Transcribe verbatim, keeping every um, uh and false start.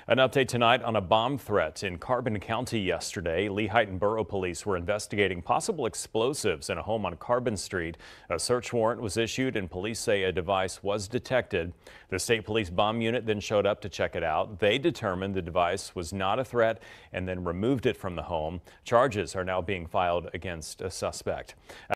An update tonight on a bomb threat in Carbon County yesterday. Lehighton Borough Police were investigating possible explosives in a home on Carbon Street. A search warrant was issued and police say a device was detected. The state police bomb unit then showed up to check it out. They determined the device was not a threat and then removed it from the home. Charges are now being filed against a suspect.